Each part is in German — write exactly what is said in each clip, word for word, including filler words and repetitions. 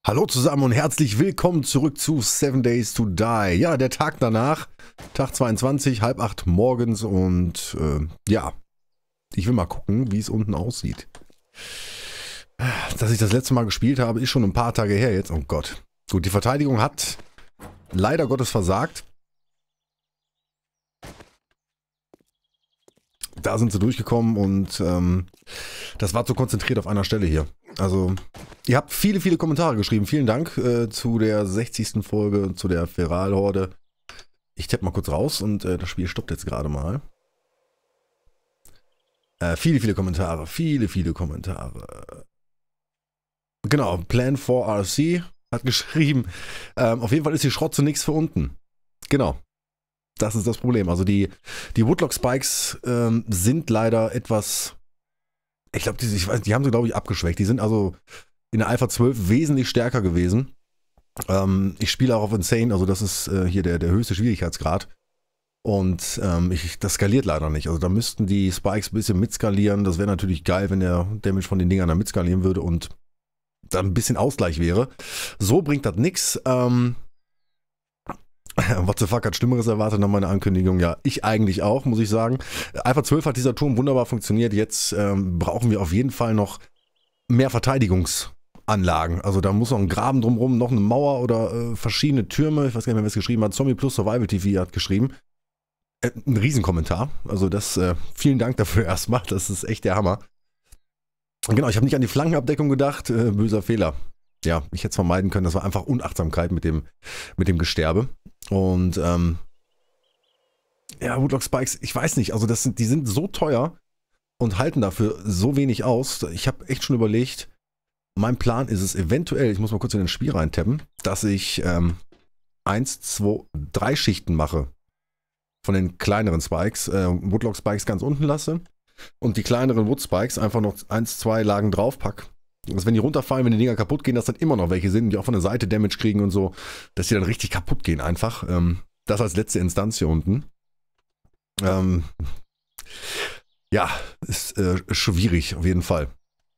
Hallo zusammen und herzlich willkommen zurück zu Seven Days to Die. Ja, der Tag danach, Tag zweiundzwanzig, halb acht morgens und äh, ja, ich will mal gucken, wie es unten aussieht. Dass ich das letzte Mal gespielt habe, ist schon ein paar Tage her jetzt. Oh Gott. Gut, die Verteidigung hat leider Gottes versagt. Da sind sie durchgekommen und ähm, das war zu konzentriert auf einer Stelle hier. Also, ihr habt viele, viele Kommentare geschrieben. Vielen Dank äh, zu der sechzigsten Folge, zu der Feral-Horde. Ich tapp mal kurz raus und äh, das Spiel stoppt jetzt gerade mal. Äh, viele, viele Kommentare. Viele, viele Kommentare. Genau, Plan for R C hat geschrieben. Ähm, auf jeden Fall ist die Schrott zu nichts für unten. Genau. Das ist das Problem. Also die, die Woodlock Spikes ähm, sind leider etwas, ich glaube, die, ich weiß, die haben sie, glaube ich, abgeschwächt. Die sind also in der Alpha zwölf wesentlich stärker gewesen. Ähm, ich spiele auch auf Insane, also das ist äh, hier der, der höchste Schwierigkeitsgrad. Und ähm, ich, das skaliert leider nicht. Also da müssten die Spikes ein bisschen mitskalieren. Das wäre natürlich geil, wenn der Damage von den Dingern da mitskalieren würde und dann ein bisschen Ausgleich wäre. So bringt das nichts. Ähm, What the fuck, hat Schlimmeres erwartet nach meiner Ankündigung? Ja, ich eigentlich auch, muss ich sagen. Alpha zwölf hat dieser Turm wunderbar funktioniert. Jetzt ähm, brauchen wir auf jeden Fall noch mehr Verteidigungsanlagen. Also da muss noch ein Graben drumherum, noch eine Mauer oder äh, verschiedene Türme. Ich weiß gar nicht mehr, wer es geschrieben hat. Zombie Plus Survival T V hat geschrieben. Äh, ein Riesenkommentar. Also das, äh, vielen Dank dafür erstmal. Das ist echt der Hammer. Genau, ich habe nicht an die Flankenabdeckung gedacht. Äh, böser Fehler. Ja, ich hätte es vermeiden können. Das war einfach Unachtsamkeit mit dem, mit dem Gesterbe. Und ähm, ja, Woodlock Spikes, ich weiß nicht, also das sind, die sind so teuer und halten dafür so wenig aus. Ich habe echt schon überlegt, mein Plan ist es eventuell, ich muss mal kurz in das Spiel reintappen, dass ich ähm, eins, zwei, drei Schichten mache von den kleineren Spikes, äh, Woodlock Spikes ganz unten lasse und die kleineren Wood Spikes einfach noch eins, zwei Lagen drauf packe. Dass wenn die runterfallen, wenn die Dinger kaputt gehen, dass dann immer noch welche sind, die auch von der Seite Damage kriegen und so, dass die dann richtig kaputt gehen einfach. Ähm, das als letzte Instanz hier unten. Ähm, ja, ist äh, schwierig auf jeden Fall.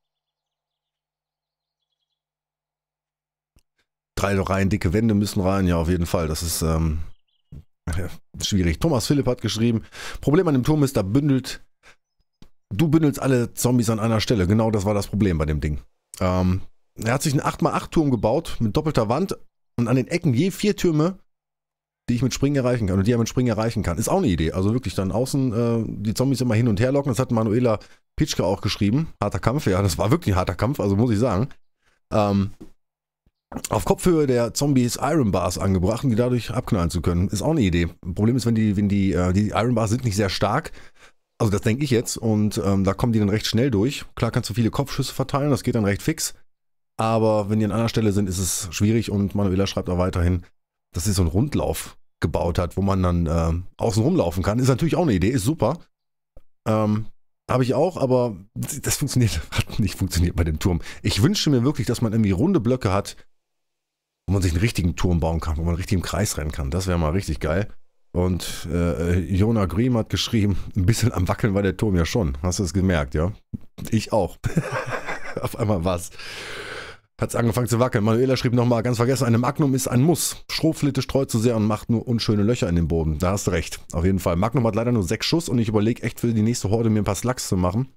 Drei Reihen dicke Wände müssen rein, ja auf jeden Fall. Das ist ähm, ja, schwierig. Thomas Philipp hat geschrieben, Problem an dem Turm ist, da bündelt, du bündelst alle Zombies an einer Stelle. Genau das war das Problem bei dem Ding. Ähm, er hat sich einen acht mal acht Turm gebaut mit doppelter Wand und an den Ecken je vier Türme, die ich mit Springen erreichen kann und die er mit Springen erreichen kann. Ist auch eine Idee. Also wirklich dann außen äh, die Zombies immer hin und her locken. Das hat Manuela Pitschke auch geschrieben. Harter Kampf, ja, das war wirklich ein harter Kampf, also muss ich sagen. Ähm, auf Kopfhöhe der Zombies Iron Bars angebracht, um die dadurch abknallen zu können. Ist auch eine Idee. Problem ist, wenn die, wenn die, äh, die Iron Bars sind nicht sehr stark. Also das denke ich jetzt und ähm, da kommen die dann recht schnell durch. Klar kannst du viele Kopfschüsse verteilen, das geht dann recht fix. Aber wenn die an einer Stelle sind, ist es schwierig und Manuela schreibt auch weiterhin, dass sie so einen Rundlauf gebaut hat, wo man dann äh, außen rumlaufen kann. Ist natürlich auch eine Idee, ist super. Ähm, Habe ich auch, aber das funktioniert, hat nicht funktioniert bei dem Turm. Ich wünsche mir wirklich, dass man irgendwie runde Blöcke hat, wo man sich einen richtigen Turm bauen kann, wo man richtig im Kreis rennen kann. Das wäre mal richtig geil. Und äh, Jonah Green hat geschrieben, ein bisschen am Wackeln war der Turm ja schon. Hast du es gemerkt, ja? Ich auch. Auf einmal was. Hat es angefangen zu wackeln. Manuela schrieb nochmal, ganz vergessen, eine Magnum ist ein Muss. Schrotflinte streut zu sehr und macht nur unschöne Löcher in den Boden. Da hast du recht. Auf jeden Fall. Magnum hat leider nur sechs Schuss und ich überlege echt für die nächste Horde mir ein paar Slugs zu machen.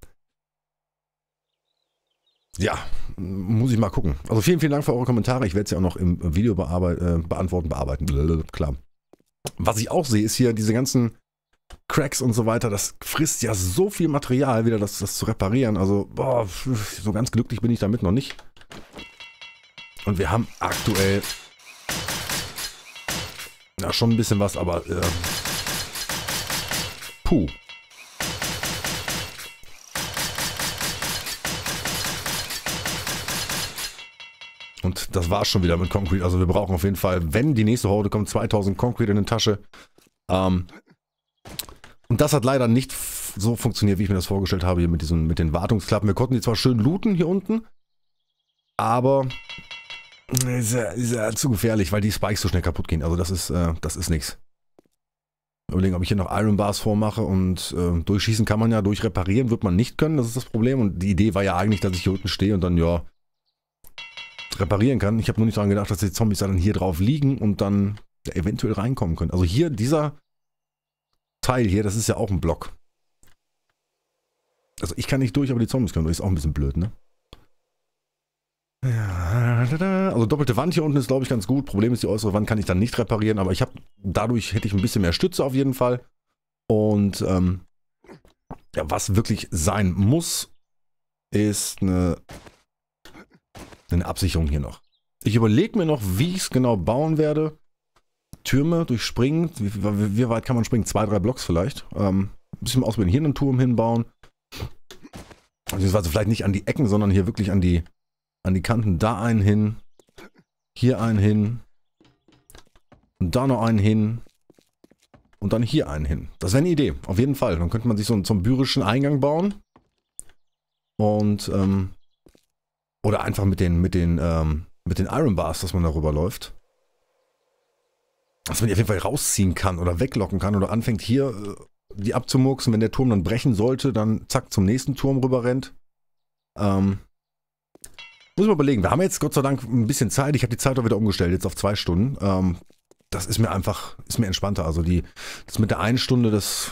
Ja, muss ich mal gucken. Also vielen, vielen Dank für eure Kommentare. Ich werde es ja auch noch im Video bearbeit äh, beantworten, bearbeiten. Blablabla, klar. Was ich auch sehe, ist hier diese ganzen Cracks und so weiter, das frisst ja so viel Material, wieder das, das zu reparieren. Also, boah, so ganz glücklich bin ich damit noch nicht. Und wir haben aktuell ja schon ein bisschen was, aber äh, puh. Und das war's schon wieder mit Concrete. Also wir brauchen auf jeden Fall, wenn die nächste Horde kommt, zweitausend Concrete in die Tasche. Ähm, und das hat leider nicht so funktioniert, wie ich mir das vorgestellt habe, hier mit, diesen, mit den Wartungsklappen. Wir konnten die zwar schön looten hier unten, aber ist ja, ist ja zu gefährlich, weil die Spikes so schnell kaputt gehen. Also das ist, äh, das ist nichts. Überlegen, ob ich hier noch Iron Bars vormache und äh, durchschießen kann man ja, durchreparieren wird man nicht können, das ist das Problem. Und die Idee war ja eigentlich, dass ich hier unten stehe und dann, ja, reparieren kann. Ich habe nur nicht daran gedacht, dass die Zombies dann hier drauf liegen und dann eventuell reinkommen können. Also hier, dieser Teil hier, das ist ja auch ein Block. Also ich kann nicht durch, aber die Zombies können durch. Ist auch ein bisschen blöd, ne? Ja, also doppelte Wand hier unten ist, glaube ich, ganz gut. Problem ist, die äußere Wand kann ich dann nicht reparieren, aber ich habe, dadurch hätte ich ein bisschen mehr Stütze auf jeden Fall. Und ähm, ja, was wirklich sein muss, ist eine, eine Absicherung hier noch. Ich überlege mir noch, wie ich es genau bauen werde. Türme durchspringen. Wie, wie, wie weit kann man springen? Zwei, drei Blocks vielleicht. Ähm, ein bisschen mal ausprobieren. Hier einen Turm hinbauen. Beziehungsweise vielleicht nicht an die Ecken, sondern hier wirklich an die, an die Kanten. Da einen hin. Hier einen hin. Und da noch einen hin. Und dann hier einen hin. Das wäre eine Idee. Auf jeden Fall. Dann könnte man sich so einen zombürischen Eingang bauen. Und, ähm, oder einfach mit den, mit den, ähm, mit den Iron Bars, dass man darüber läuft. Dass man die auf jeden Fall rausziehen kann oder weglocken kann oder anfängt hier äh, die abzumurksen. Wenn der Turm dann brechen sollte, dann zack zum nächsten Turm rüber rennt. Ähm, muss ich mal überlegen. Wir haben jetzt Gott sei Dank ein bisschen Zeit. Ich habe die Zeit auch wieder umgestellt, jetzt auf zwei Stunden. Ähm, das ist mir einfach, ist mir entspannter. Also die, das mit der einen Stunde, das,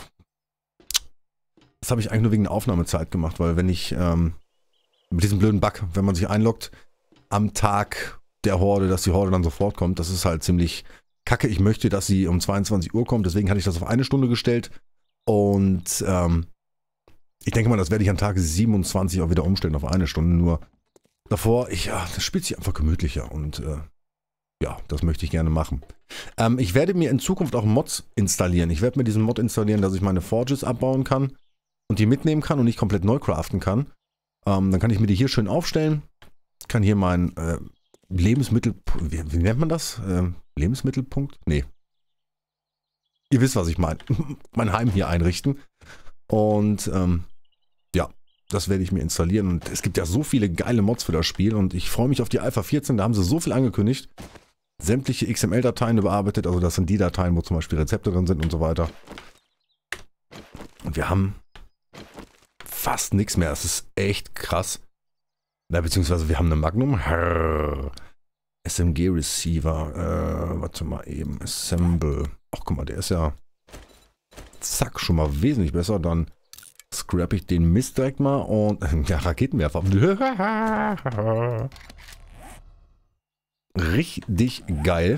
das habe ich eigentlich nur wegen der Aufnahmezeit gemacht, weil wenn ich ähm, mit diesem blöden Bug, wenn man sich einloggt, am Tag der Horde, dass die Horde dann sofort kommt, das ist halt ziemlich kacke. Ich möchte, dass sie um zweiundzwanzig Uhr kommt, deswegen hatte ich das auf eine Stunde gestellt. Und ähm, ich denke mal, das werde ich an Tag siebenundzwanzig auch wieder umstellen auf eine Stunde. Nur davor, ich, ja, das spielt sich einfach gemütlicher und äh, ja, das möchte ich gerne machen. Ähm, ich werde mir in Zukunft auch Mods installieren. Ich werde mir diesen Mod installieren, dass ich meine Forges abbauen kann und die mitnehmen kann und nicht komplett neu craften kann. Ähm, dann kann ich mir die hier schön aufstellen. Kann hier mein äh, Lebensmittel... Wie, wie nennt man das? Ähm, Lebensmittelpunkt? Nee. Ihr wisst, was ich meine. Mein Heim hier einrichten. Und ähm, ja, das werde ich mir installieren. Und es gibt ja so viele geile Mods für das Spiel. Und ich freue mich auf die Alpha vierzehn. Da haben sie so viel angekündigt. Sämtliche X M L-Dateien überarbeitet. Also das sind die Dateien, wo zum Beispiel Rezepte drin sind und so weiter. Und wir haben fast nichts mehr. Das ist echt krass. Na, beziehungsweise wir haben eine Magnum. S M G Receiver. Äh, warte mal eben. Assemble. Ach, guck mal, der ist ja zack, schon mal wesentlich besser. Dann scrap ich den Mist direkt mal und ja, Raketenwerfer. Richtig geil.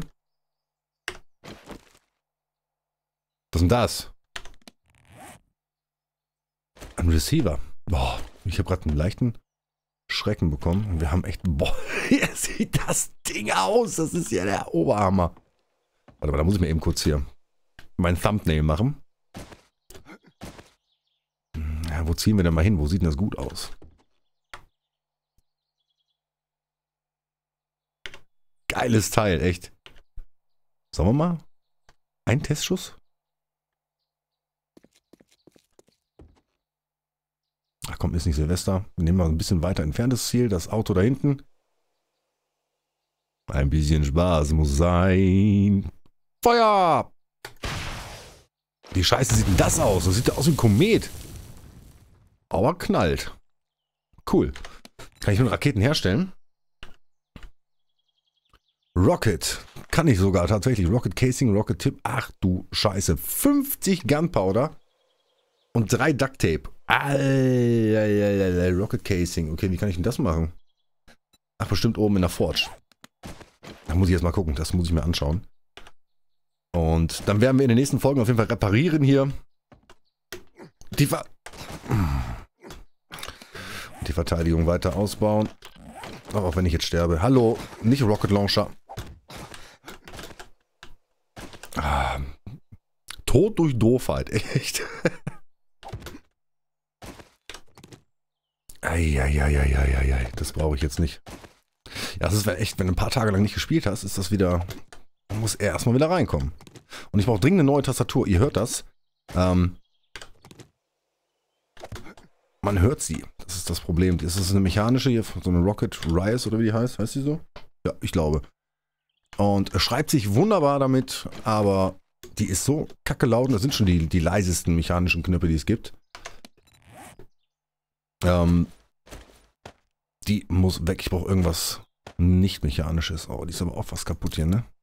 Was ist denn das? Ein Receiver. Boah, ich habe gerade einen leichten Schrecken bekommen. Und wir haben echt... Boah, hier sieht das Ding aus. Das ist ja der Oberhammer. Warte mal, da muss ich mir eben kurz hier mein Thumbnail machen. Ja, wo ziehen wir denn mal hin? Wo sieht denn das gut aus? Geiles Teil, echt. Sollen wir mal? Ein Testschuss? Ach komm, ist nicht Silvester. Wir nehmen mal ein bisschen weiter entferntes Ziel. Das Auto da hinten. Ein bisschen Spaß muss sein. Feuer! Wie scheiße sieht denn das aus? Das sieht ja aus wie ein Komet. Aber knallt. Cool. Kann ich nun Raketen herstellen? Rocket. Kann ich sogar tatsächlich. Rocket Casing, Rocket Tip. Ach du Scheiße. fünfzig Gunpowder und drei Duct Tape. Alter, Rocket Casing. Okay, wie kann ich denn das machen? Ach, bestimmt oben in der Forge. Da muss ich jetzt mal gucken. Das muss ich mir anschauen. Und dann werden wir in den nächsten Folgen auf jeden Fall reparieren hier. Die, Ver die Verteidigung weiter ausbauen. Auch wenn ich jetzt sterbe. Hallo, nicht Rocket Launcher. Ah, Tod durch Doofheit, echt. Eieieiei, das brauche ich jetzt nicht. Ja, das ist echt, wenn du ein paar Tage lang nicht gespielt hast, ist das wieder... Man muss erstmal wieder reinkommen. Und ich brauche dringend eine neue Tastatur. Ihr hört das. Ähm, man hört sie. Das ist das Problem. Das ist eine mechanische hier, so eine Rocket Rise oder wie die heißt. Heißt die so? Ja, ich glaube. Und schreibt sich wunderbar damit, aber die ist so kacke laut. Das sind schon die, die leisesten mechanischen Knöpfe, die es gibt. Ähm, die muss weg. Ich brauche irgendwas nicht mechanisch ist. Oh, die ist aber auch fast kaputt hier, ne?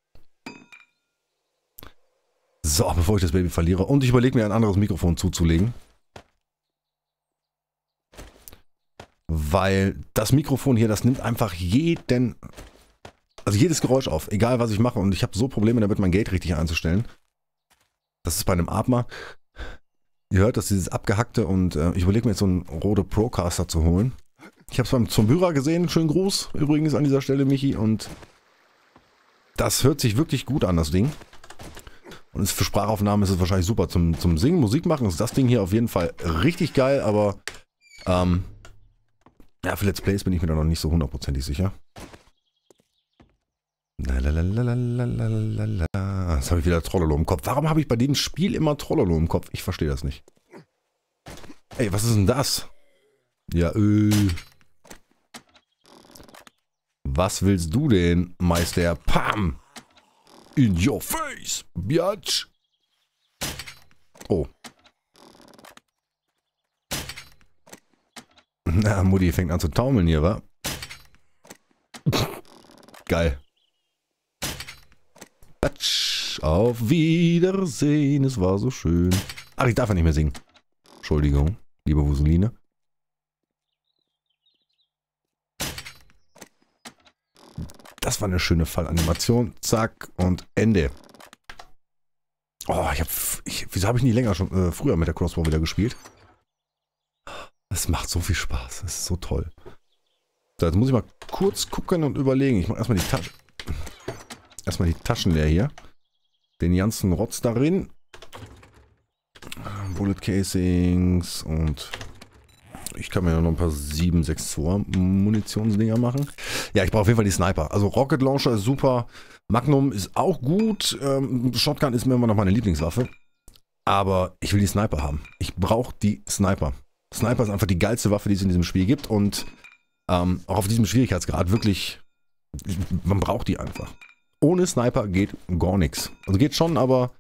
So, bevor ich das Baby verliere. Und ich überlege mir ein anderes Mikrofon zuzulegen. Weil das Mikrofon hier, das nimmt einfach jeden, also jedes Geräusch auf, egal was ich mache. Und ich habe so Probleme damit, mein Gate richtig einzustellen. Das ist bei einem Atma. Ihr hört, dass dieses abgehackte und äh, ich überlege mir jetzt so einen Rode Procaster zu holen. Ich habe es beim Zumbürer gesehen, schönen Gruß übrigens an dieser Stelle, Michi. Und das hört sich wirklich gut an, das Ding. Und ist für Sprachaufnahmen ist es wahrscheinlich super. Zum, zum Singen, Musik machen ist das Ding hier auf jeden Fall richtig geil, aber ähm, ja, für Let's Plays bin ich mir da noch nicht so hundertprozentig sicher. Lalalala. Jetzt habe ich wieder Trollolo im Kopf. Warum habe ich bei dem Spiel immer Trollolo im Kopf? Ich verstehe das nicht. Ey, was ist denn das? Ja, äh. Was willst du denn, Meister? Pam! In your face, biatch! Oh. Na, Mutti fängt an zu taumeln hier, wa? Geil. Batsch, auf Wiedersehen, es war so schön. Ach, ich darf ja nicht mehr singen. Entschuldigung, liebe Wuseline. Das war eine schöne Fallanimation. Zack und Ende. Oh, ich hab... Ich, wieso habe ich nie länger schon äh, früher mit der Crossbow wieder gespielt? Es macht so viel Spaß. Es ist so toll. So, jetzt muss ich mal kurz gucken und überlegen. Ich mache erstmal die Tasche. Erstmal die Taschen leer hier. Den ganzen Rotz darin. Bullet Casings und ich kann mir noch ein paar sieben sechs zwei Munitionsdinger machen. Ja, ich brauche auf jeden Fall die Sniper. Also Rocket Launcher ist super. Magnum ist auch gut. Ähm, Shotgun ist mir immer noch meine Lieblingswaffe. Aber ich will die Sniper haben. Ich brauche die Sniper. Sniper ist einfach die geilste Waffe, die es in diesem Spiel gibt. Und ähm, auch auf diesem Schwierigkeitsgrad wirklich, man braucht die einfach. Ohne Sniper geht gar nichts. Also geht schon, aber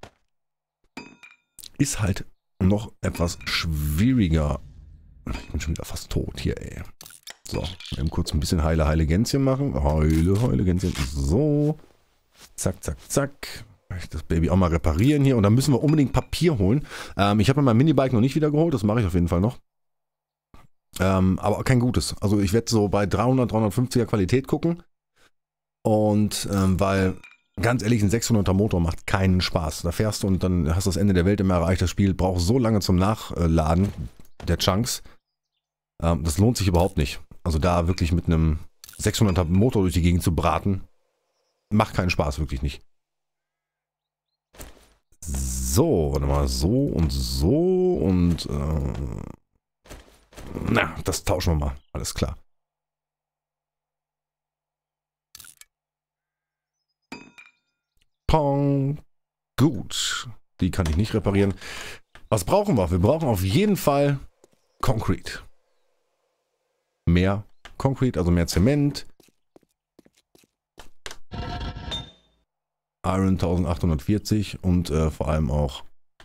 ist halt noch etwas schwieriger. Ich bin schon wieder fast tot hier, ey. So, eben kurz ein bisschen heile, heile Gänschen machen. Heile, heile Gänschen. So. Zack, zack, zack. Das Baby auch mal reparieren hier. Und dann müssen wir unbedingt Papier holen. Ähm, ich habe mir mein Minibike noch nicht wieder geholt. Das mache ich auf jeden Fall noch. Ähm, aber kein gutes. Also ich werde so bei dreihundert, dreihundertfünfziger Qualität gucken. Und ähm, weil, ganz ehrlich, ein sechshunderter Motor macht keinen Spaß. Da fährst du und dann hast du das Ende der Welt immer erreicht. Das Spiel braucht so lange zum Nachladen der Chunks. Ähm, das lohnt sich überhaupt nicht. Also da wirklich mit einem sechshunderter Motor durch die Gegend zu braten, macht keinen Spaß, wirklich nicht. So, warte mal, so und so und äh, na, das tauschen wir mal. Alles klar. Pong. Gut. Die kann ich nicht reparieren. Was brauchen wir? Wir brauchen auf jeden Fall Concrete. Mehr Concrete, also mehr Zement. Iron eintausendachthundertvierzig und äh, vor allem auch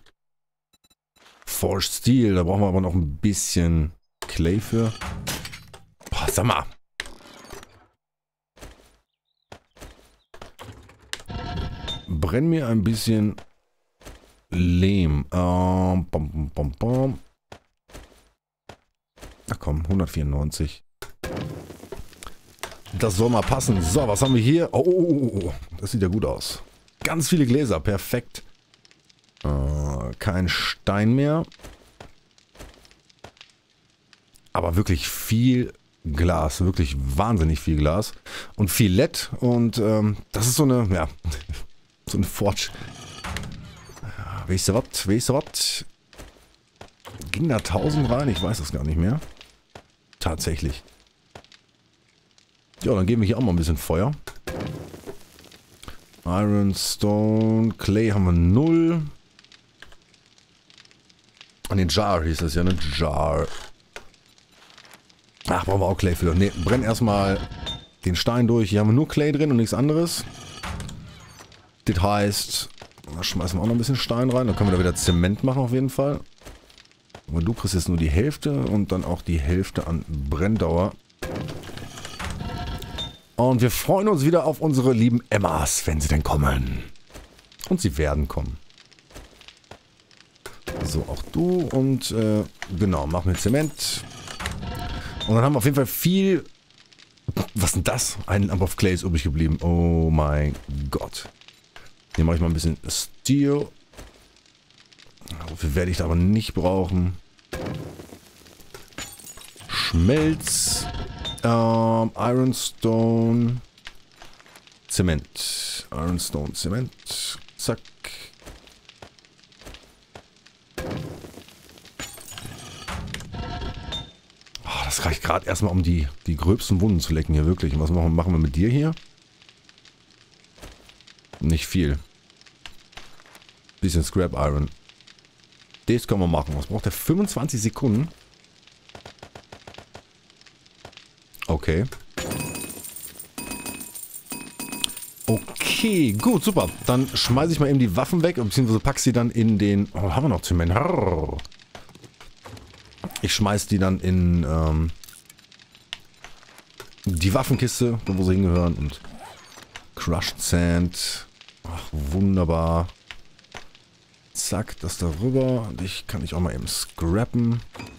Forged Steel. Da brauchen wir aber noch ein bisschen Clay für. Boah, sag mal. Brenn mir ein bisschen Lehm. Ähm, bom, bom, bom, bom. Ach komm, hundertvierundneunzig. Das soll mal passen. So, was haben wir hier? Oh, oh, oh, oh. Das sieht ja gut aus. Ganz viele Gläser, perfekt. Äh, kein Stein mehr. Aber wirklich viel Glas, wirklich wahnsinnig viel Glas. Und viel L E D. Und ähm, das ist so eine, ja, so eine Forge. Weißt du was? Weißt du was? Ging da tausend rein? Ich weiß es gar nicht mehr. Tatsächlich. Ja, dann geben wir hier auch mal ein bisschen Feuer. Iron, Stone, Clay haben wir null. An den Jar hieß das ja, ne? Jar. Ach, brauchen wir auch Clay für. Ne, brenn erstmal den Stein durch. Hier haben wir nur Clay drin und nichts anderes. Das heißt, da schmeißen wir auch noch ein bisschen Stein rein. Dann können wir da wieder Zement machen auf jeden Fall. Aber du kriegst jetzt nur die Hälfte und dann auch die Hälfte an Brenndauer. Und wir freuen uns wieder auf unsere lieben Emmas, wenn sie denn kommen. Und sie werden kommen. So, auch du und äh, genau, machen wir Zement. Und dann haben wir auf jeden Fall viel... Was ist denn das? Ein Lump of Clay ist übrig geblieben. Oh mein Gott. Hier mache ich mal ein bisschen Steel. So viel werde ich da aber nicht brauchen. Schmelz. Ähm, Ironstone. Zement. Ironstone, Zement. Zack. Oh, das reicht gerade erstmal, um die, die gröbsten Wunden zu lecken hier, wirklich. Und was machen, machen wir mit dir hier? Nicht viel. Bisschen Scrap Iron. Das können wir machen. Was braucht der? fünfundzwanzig Sekunden? Okay. Okay, gut, super. Dann schmeiße ich mal eben die Waffen weg, beziehungsweise pack sie dann in den... Oh, haben wir noch Zement? Ich schmeiß die dann in ähm, die Waffenkiste, wo sie hingehören. Und Crushed Sand. Ach, wunderbar. Zack, das darüber. Und ich kann ich auch mal eben scrappen.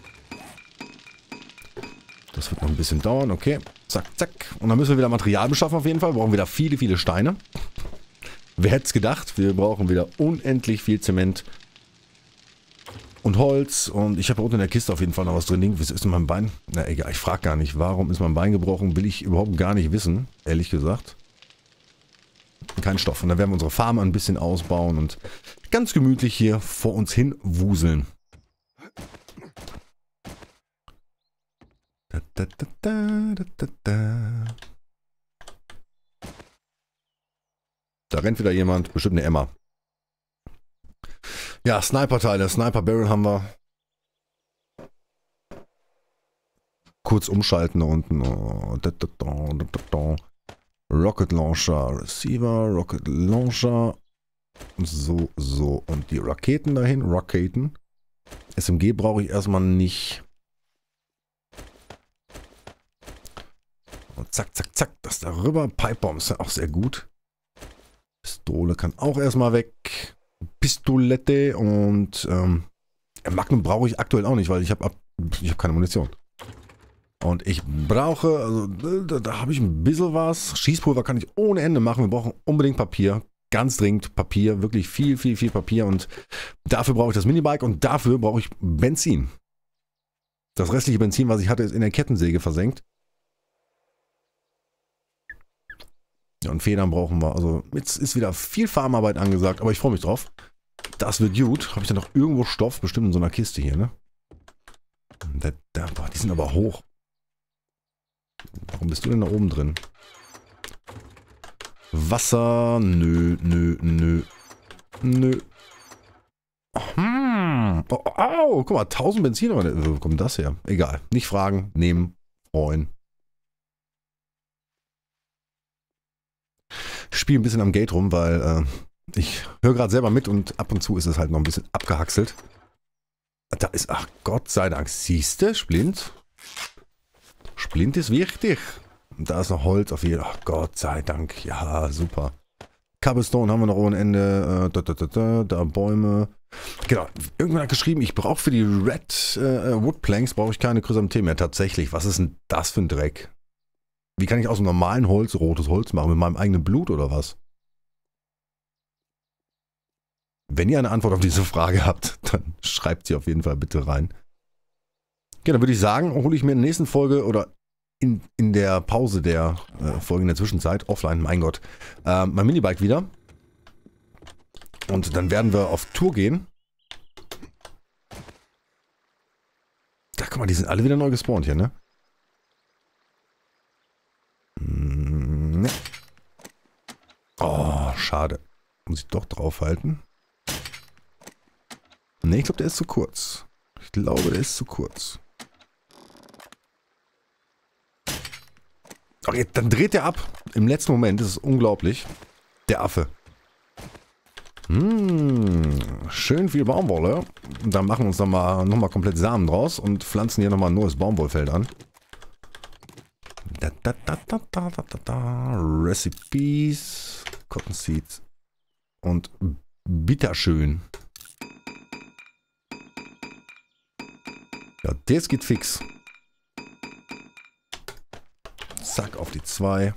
Das wird noch ein bisschen dauern, okay. Zack, zack. Und dann müssen wir wieder Material beschaffen auf jeden Fall. Wir brauchen wieder viele, viele Steine. Wer hätte es gedacht? Wir brauchen wieder unendlich viel Zement und Holz. Und ich habe unten in der Kiste auf jeden Fall noch was drin. Was ist denn mein Bein? Na egal, ich frage gar nicht. Warum ist mein Bein gebrochen? Will ich überhaupt gar nicht wissen, ehrlich gesagt. Kein Stoff. Und dann werden wir unsere Farm ein bisschen ausbauen und ganz gemütlich hier vor uns hin wuseln. Da, da, da, da, da, da. Da rennt wieder jemand, bestimmt eine Emma. Ja, Sniper-Teile, Sniper-Barrel haben wir. Kurz umschalten da unten. Oh, da, da, da, da, da. Rocket Launcher, Receiver, Rocket Launcher. So, so. Und die Raketen dahin, Raketen. S M G brauche ich erstmal nicht. Und zack, zack, zack, das darüber. Pipebomb ist ja auch sehr gut. Pistole kann auch erstmal weg. Pistolette und ähm, Magnum brauche ich aktuell auch nicht, weil ich habe ich habe keine Munition. Und ich brauche, also da, da habe ich ein bisschen was. Schießpulver kann ich ohne Ende machen. Wir brauchen unbedingt Papier. Ganz dringend Papier. Wirklich viel, viel, viel Papier. Und dafür brauche ich das Minibike und dafür brauche ich Benzin. Das restliche Benzin, was ich hatte, ist in der Kettensäge versenkt. Ja, und Federn brauchen wir. Also jetzt ist wieder viel Farmarbeit angesagt, aber ich freue mich drauf. Das wird gut. Habe ich da noch irgendwo Stoff? Bestimmt in so einer Kiste hier, ne? Da, da, boah, die sind aber hoch. Warum bist du denn da oben drin? Wasser. Nö, nö, nö. Nö. Hm. Oh, oh, guck mal, tausend Benzin. Wo kommt das her? Egal. Nicht fragen, nehmen, freuen. Ich spiele ein bisschen am Gate rum, weil äh, ich höre gerade selber mit und ab und zu ist es halt noch ein bisschen abgehackselt. Da ist, ach Gott sei Dank, siehst du, Splint. Splint ist wichtig. Und da ist noch Holz auf jeden Fall. Ach Gott sei Dank, ja, super. Cobblestone haben wir noch ohne Ende. Äh, da, da, da, da, da Bäume. Genau, irgendwann hat geschrieben, ich brauche für die Red äh, Wood Planks brauche ich keine Chrysanthemen mehr. Tatsächlich, was ist denn das für ein Dreck? Wie kann ich aus dem normalen Holz rotes Holz machen? Mit meinem eigenen Blut oder was? Wenn ihr eine Antwort auf diese Frage habt, dann schreibt sie auf jeden Fall bitte rein. Ja, dann würde ich sagen, hole ich mir in der nächsten Folge oder in, in der Pause der äh, Folge in der Zwischenzeit, offline, mein Gott, äh, mein Minibike wieder. Und dann werden wir auf Tour gehen. Da guck mal, die sind alle wieder neu gespawnt hier, ne? Ne. Oh, schade. Muss ich doch draufhalten? Ne, ich glaube, der ist zu kurz. Ich glaube, der ist zu kurz. Okay, dann dreht der ab. Im letzten Moment, das ist unglaublich. Der Affe. Hm, schön viel Baumwolle. Und dann machen wir uns nochmal noch mal komplett Samen draus und pflanzen hier nochmal ein neues Baumwollfeld an. Da, da, da, da, da, da, da, da. Recipes, Cotton Seeds und bitterschön. Ja, das geht fix. Zack, auf die zwei.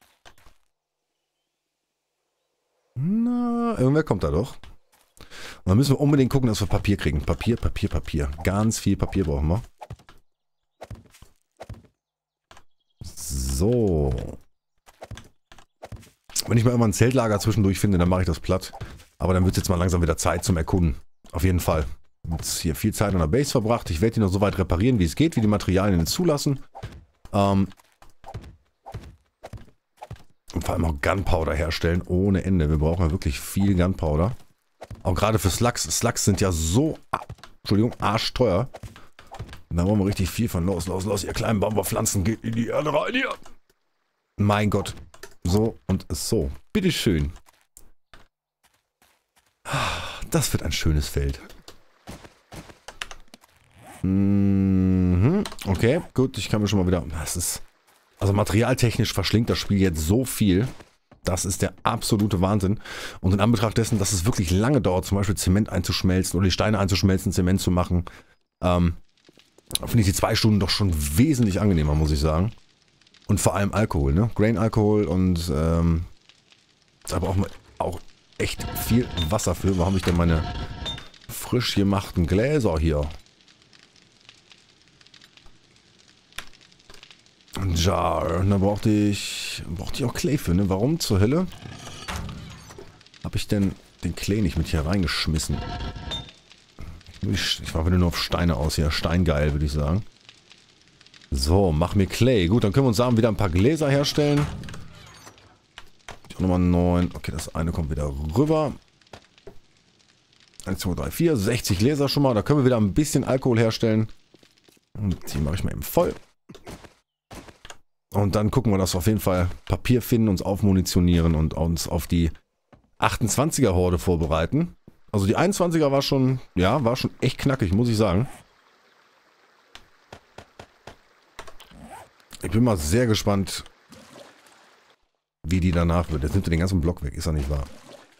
Na, irgendwer kommt da doch. Und dann müssen wir unbedingt gucken, dass wir Papier kriegen. Papier, Papier, Papier. Ganz viel Papier brauchen wir. So. Wenn ich mal immer ein Zeltlager zwischendurch finde, dann mache ich das platt. Aber dann wird es jetzt mal langsam wieder Zeit zum Erkunden. Auf jeden Fall. Jetzt hier viel Zeit an der Base verbracht. Ich werde die noch so weit reparieren, wie es geht, wie die Materialien es zulassen. Ähm Und vor allem auch Gunpowder herstellen ohne Ende. Wir brauchen ja wirklich viel Gunpowder. Auch gerade für Slugs. Slugs sind ja so, Entschuldigung, arschteuer. Da wollen wir richtig viel von. Los, los, los, ihr kleinen Baumwollpflanzen, geht in die Erde rein hier. Mein Gott. So und so. Bitteschön. Das wird ein schönes Feld. Mhm. Okay, gut, ich kann mir schon mal wieder... Das ist... Also materialtechnisch verschlingt das Spiel jetzt so viel. Das ist der absolute Wahnsinn. Und in Anbetracht dessen, dass es wirklich lange dauert, zum Beispiel Zement einzuschmelzen oder die Steine einzuschmelzen, Zement zu machen, ähm, finde ich die zwei Stunden doch schon wesentlich angenehmer, muss ich sagen. Und vor allem Alkohol, ne? Grain-Alkohol und ähm, da brauchen wir auch echt viel Wasser für. Wo habe ich denn meine frisch gemachten Gläser hier? Jar. Und da brauchte ich, brauchte ich auch Clay für, ne? Warum zur Hölle habe ich denn den Clay nicht mit hier reingeschmissen? Ich, ich war wieder nur auf Steine aus hier. Steingeil, würde ich sagen. So, mach mir Clay. Gut, dann können wir uns sagen, wieder ein paar Gläser herstellen. Nummer neun. Okay, das eine kommt wieder rüber. eins, zwei, drei, vier. sechzig Gläser schon mal. Da können wir wieder ein bisschen Alkohol herstellen. Und die mache ich mal eben voll. Und dann gucken wir, dass wir auf jeden Fall Papier finden, uns aufmunitionieren und uns auf die achtundzwanziger Horde vorbereiten. Also die einundzwanziger war schon, ja, war schon echt knackig, muss ich sagen. Ich bin mal sehr gespannt, wie die danach wird. Jetzt nimmt er den ganzen Block weg, ist ja nicht wahr.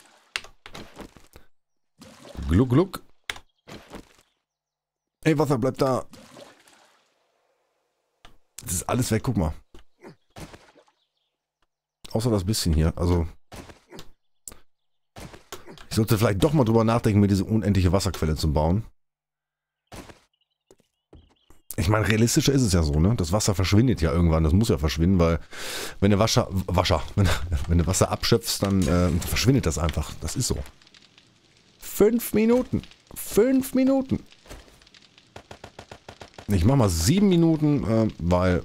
Gluck, gluck. Ey, Wasser bleibt da. Das ist alles weg, guck mal. Außer das bisschen hier, also... Ich sollte vielleicht doch mal drüber nachdenken, mir diese unendliche Wasserquelle zu bauen. Ich meine, realistischer ist es ja so, ne? Das Wasser verschwindet ja irgendwann, das muss ja verschwinden, weil wenn du Wasser, Wasser, wenn, wenn du Wasser abschöpfst, dann äh, verschwindet das einfach. Das ist so. Fünf Minuten. Fünf Minuten. Ich mach mal sieben Minuten, äh, weil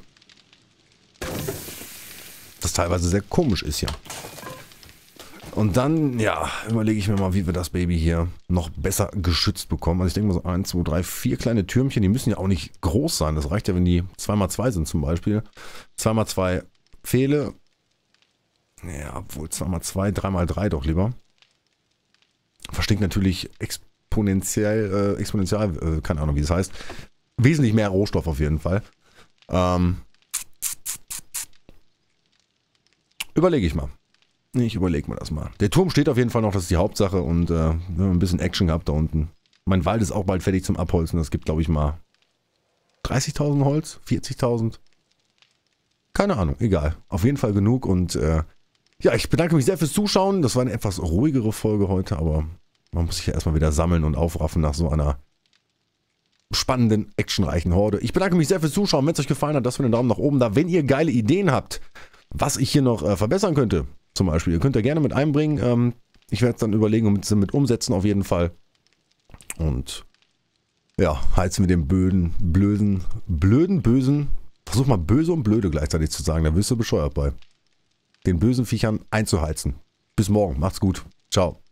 das teilweise sehr komisch ist hier. Und dann, ja, überlege ich mir mal, wie wir das Baby hier noch besser geschützt bekommen. Also ich denke mal so eins, zwei, drei, vier kleine Türmchen, die müssen ja auch nicht groß sein. Das reicht ja, wenn die zwei mal zwei sind zum Beispiel. zwei mal zwei Pfähle. Ja, obwohl zwei mal zwei, drei mal drei doch lieber. Verstinkt natürlich exponentiell, äh, exponentiell, äh, keine Ahnung wie das heißt. Wesentlich mehr Rohstoff auf jeden Fall. Ähm, überlege ich mal. Ich überlege mir das mal. Der Turm steht auf jeden Fall noch, das ist die Hauptsache. Und äh, wir haben ein bisschen Action gehabt da unten. Mein Wald ist auch bald fertig zum Abholzen. Das gibt, glaube ich, mal dreißigtausend Holz, vierzigtausend. Keine Ahnung, egal. Auf jeden Fall genug. Und äh, ja, ich bedanke mich sehr fürs Zuschauen. Das war eine etwas ruhigere Folge heute, aber man muss sich ja erstmal wieder sammeln und aufraffen nach so einer spannenden, actionreichen Horde. Ich bedanke mich sehr fürs Zuschauen. Wenn es euch gefallen hat, lasst mir einen Daumen nach oben da. Wenn ihr geile Ideen habt, was ich hier noch äh, verbessern könnte, zum Beispiel, ihr könnt ihr gerne mit einbringen. Ähm, ich werde es dann überlegen und mit, mit umsetzen auf jeden Fall. Und ja, heizen wir den blöden, blöden, blöden, bösen, versuch mal böse und blöde gleichzeitig zu sagen, da wirst du bescheuert bei. Den bösen Viechern einzuheizen. Bis morgen, macht's gut. Ciao.